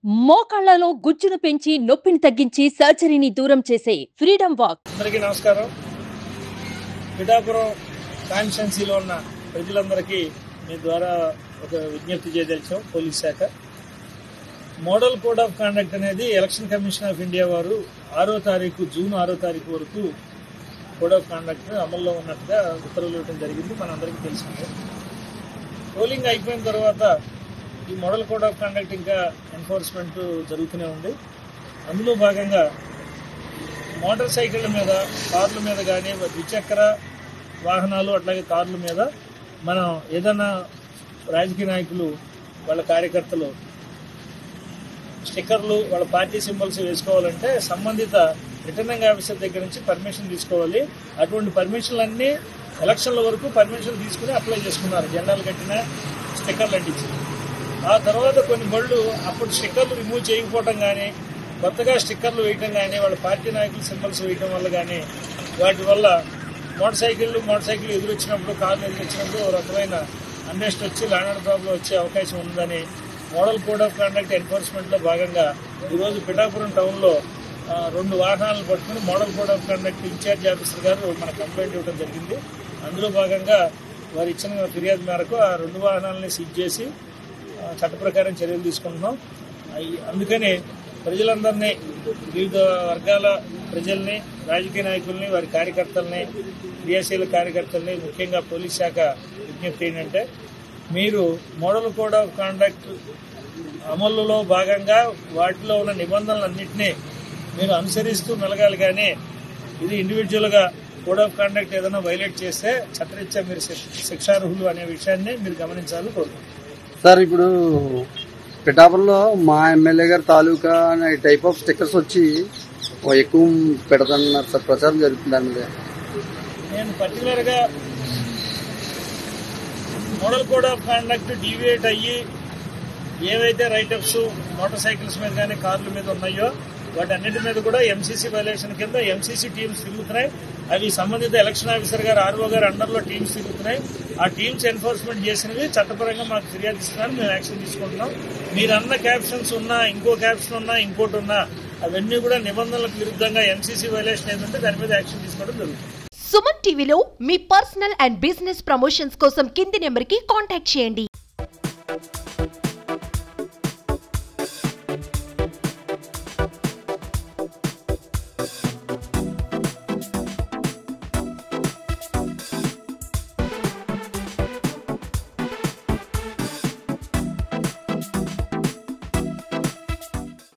మోకాళ్లలో గుజ్జును పెంచి నొప్పిని తగ్గించి సర్జరీని దూరం చేసే ఫ్రీడమ్ వాక్. అందరికీ నమస్కారం. పిఠాపురం కాన్స్టిట్యున్సీలో ఉన్న ప్రజలందరికీ మీ ద్వారా ఒక విజ్ఞప్తి చేయదలిచాం. పోలీస్ శాఖ మోడల్ కోడ్ ఆఫ్ కాండక్ట్ అనేది ఎలక్షన్ కమిషన్ ఆఫ్ ఇండియా వారు జూన్ 6వ తారీఖు వరకు కోడ్ ఆఫ్ కాండక్ట్ అమల్లో ఉన్నట్టుగా ఉత్తర్వులు ఇవ్వడం జరిగింది. మనందరికీ తెలిసిందే. పోలింగ్ అయిపోయిన తర్వాత ఈ మోడల్ కోడ్ ఆఫ్ కాండక్ట్ ఇంకా ఎన్ఫోర్స్మెంట్ జరుగుతూనే ఉంది. అందులో భాగంగా మోటార్ సైకిళ్ళ మీద, కార్ల మీద కానీ, ద్విచక్ర వాహనాలు అట్లాగే కార్ల మీద మనం ఏదైనా రాజకీయ నాయకులు వాళ్ళ కార్యకర్తలు స్టిక్కర్లు, వాళ్ళ పార్టీ సింబల్స్ వేసుకోవాలంటే సంబంధిత రిటర్నింగ్ ఆఫీసర్ దగ్గర నుంచి పర్మిషన్ తీసుకోవాలి. అటువంటి పర్మిషన్లన్నీ ఎలక్షన్ల వరకు పర్మిషన్ తీసుకుని అప్లై చేసుకున్నారు. జెండాలు కట్టిన స్టిక్కర్లు అంటించి ఆ తర్వాత కొన్ని బళ్ళు అప్పుడు స్టిక్కర్లు రిమూవ్ చేయకపోవటం కానీ, కొత్తగా స్టిక్కర్లు వేయటం కానీ, వాళ్ళ పార్టీ నాయకులు సింబల్స్ వేయటం వల్ల కానీ, వాటి వల్ల మోటార్ సైకిల్ ఎదురొచ్చినప్పుడు, కార్లు ఎదురొచ్చినప్పుడు ఒక రకమైన అన్రెస్ట్ వచ్చి లా అండ్ ప్రాబ్లం వచ్చే అవకాశం ఉందని మోడల్ కోడ్ ఆఫ్ కాండక్ట్ ఎన్ఫోర్స్మెంట్లో భాగంగా ఈరోజు పిఠాపురం టౌన్లో 2 వాహనాలను పట్టుకుని model code of conduct in-charge officer గారు మన కంప్లైంట్ ఇవ్వడం జరిగింది. అందులో భాగంగా వారు ఇచ్చిన ఫిర్యాదు మేరకు ఆ 2 వాహనాలని సీజ్ చేసి చట్ట ప్రకారం చర్యలు తీసుకుంటున్నాం. అందుకని ప్రజలందరినీ, వివిధ వర్గాల ప్రజల్ని, రాజకీయ నాయకుల్ని, వారి కార్యకర్తల్ని, క్రియాశీల కార్యకర్తల్ని, ముఖ్యంగా పోలీస్ శాఖ విజ్ఞప్తి ఏంటంటే, మీరు మోడల్ కోడ్ ఆఫ్ కాండక్ట్ అమలులో భాగంగా వాటిలో ఉన్న నిబంధనలన్నింటినీ మీరు అనుసరిస్తూ మెలగాలి. కానీ ఇది ఇండివిజువల్గా కోడ్ ఆఫ్ కాండక్ట్ ఏదైనా వైలేట్ చేస్తే చట్టరీత్యా మీరు శిక్షార్హులు అనే విషయాన్ని మీరు గమనించాలని కోరుకుంటున్నాను. సార్, ఇప్పుడు పిఠాపురంలో మా ఎమ్మెల్యే గారి తాలూకా అనే టైప్ ఆఫ్ స్టిక్కర్స్ వచ్చి ఎక్కువ పెడతాన్నారు సార్, ప్రచారం జరుగుతుంది దాని మీద. నేను పర్టికులర్గా model code of conduct deviate అయ్యి ఏవైతే రైటప్స్ మోటార్ సైకిల్స్ మీద కానీ, కార్ల మీద ఉన్నాయో వాటన్నిటి మీద కూడా ఎంసీసీ వైలేషన్ కింద ఎంసీసీ టీమ్స్ తిరుగుతున్నాయి. అవి సంబంధిత ఎలక్షన్ ఆఫీసర్ గారు, ఆర్ఓ గారు అండర్లో టీమ్స్ తిరుగుతున్నాయి. ఆ టీమ్స్ ఎన్ఫోర్స్మెంట్ చేసినవి చట్టపరంగా మాకు ఫిర్యాదు ఇస్తున్నారు. మేము యాక్షన్ తీసుకుంటున్నాం. మీరు అన్న క్యాప్షన్స్ ఉన్నా, ఇంకో క్యాప్షన్ ఉన్నా, ఇంకోటి ఉన్నా, అవన్నీ కూడా నిబంధనలకు విరుద్ధంగా ఎంసీసీ వైలేషన్ ఏదంటే దాని మీద యాక్షన్ తీసుకోవడం జరుగుతుంది. సుమన్ టీవీలో మీ పర్సనల్ అండ్ బిజినెస్ ప్రమోషన్స్ కోసం కింది నెంబర్కి కాంటాక్ట్ చేయండి.